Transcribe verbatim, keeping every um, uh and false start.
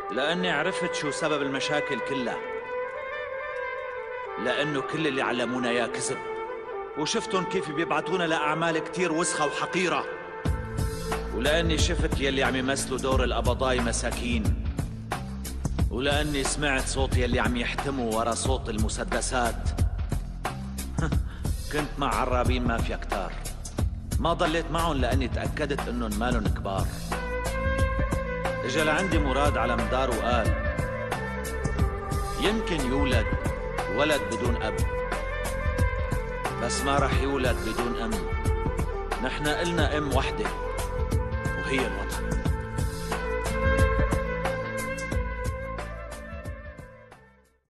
لأني عرفت شو سبب المشاكل كلها. لأنه كل اللي علمونا إياه كذب، وشفتن كيف بيبعتونا لأعمال كتير وسخة وحقيرة. ولأني شفت يلي عم يمثلوا دور القبضاي مساكين، ولأني سمعت صوت يلي عم يحتموا ورا صوت المسدسات. كنت مع عرابين مافيا كتار، ما ضليت معهم لأني تأكدت إنهم مالن كبار. إجا لعندي مراد على مدار وقال يمكن يولد ولد بدون أب، بس ما رح يولد بدون أم. نحن إلنا أم وحدة وهي الوطن.